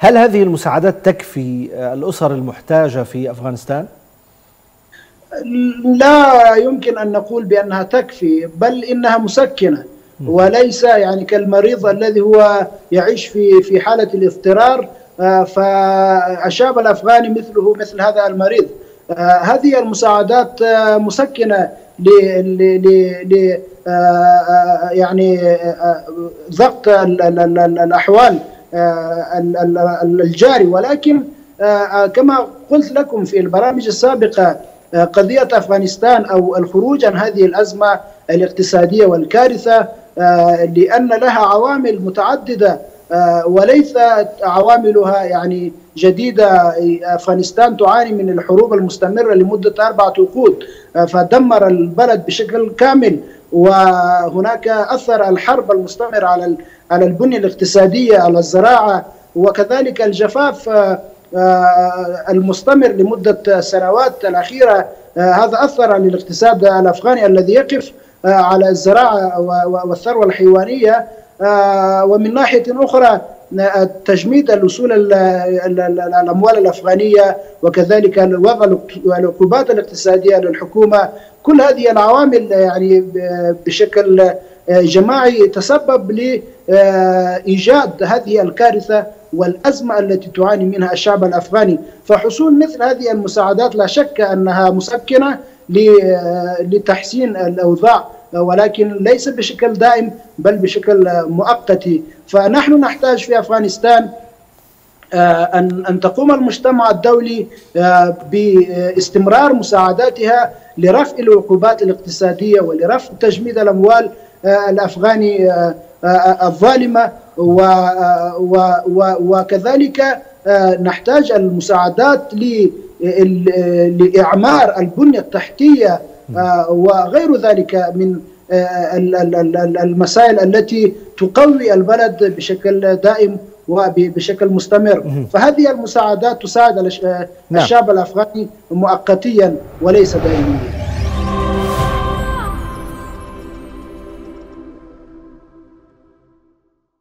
هل هذه المساعدات تكفي الأسر المحتاجة في أفغانستان؟ لا يمكن أن نقول بأنها تكفي، بل إنها مسكنة، وليس يعني كالمريض الذي هو يعيش في حالة الاضطرار. فالشعب الأفغاني مثله مثل هذا المريض. هذه المساعدات مسكنة ل يعني ضغط الأحوال الجاري. ولكن كما قلت لكم في البرامج السابقة، قضية أفغانستان أو الخروج عن هذه الأزمة الاقتصادية والكارثة لأن لها عوامل متعددة وليس عواملها يعني جديدة. أفغانستان تعاني من الحروب المستمرة لمدة 4 عقود، فدمر البلد بشكل كامل، وهناك أثر الحرب المستمر على البنية الاقتصادية، على الزراعة، وكذلك الجفاف المستمر لمدة سنوات الأخيرة. هذا أثر على الاقتصاد الأفغاني الذي يقف على الزراعة والثروة الحيوانية. ومن ناحية أخرى تجميد الوصول الأموال الأفغانية، وكذلك وضع العقوبات الاقتصادية للحكومة. كل هذه العوامل يعني بشكل جماعي تسبب لإيجاد هذه الكارثة والأزمة التي تعاني منها الشعب الأفغاني. فحصول مثل هذه المساعدات لا شك أنها مسكنة لتحسين الأوضاع، ولكن ليس بشكل دائم بل بشكل مؤقت. فنحن نحتاج في أفغانستان أن تقوم المجتمع الدولي باستمرار مساعداتها لرفع العقوبات الاقتصادية ولرفع تجميد الأموال الأفغاني الظالمة، وكذلك نحتاج المساعدات لإعمار البنية التحتية وغير ذلك من المسائل التي تقوي البلد بشكل دائم وبشكل مستمر. فهذه المساعدات تساعد الشعب الأفغاني مؤقتيا وليس دائميا.